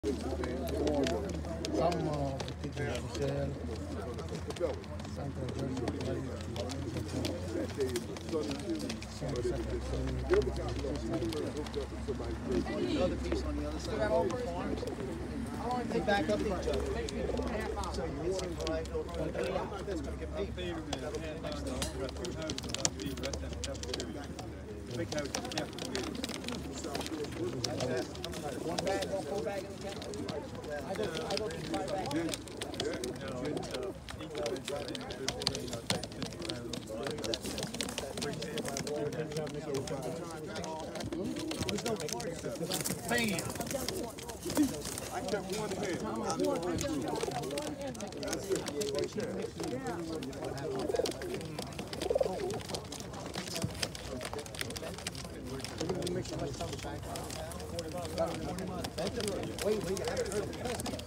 Some pigeons for sale. Central Jersey Variety Pigeon. Another piece on the other side. How long they back up each other? So you need some variety. That's going to get paid. Big house. One bag, one full bag in the camera. I go to 5 bags. Bam! I kept one hand. That's it. Wait, I haven't heard the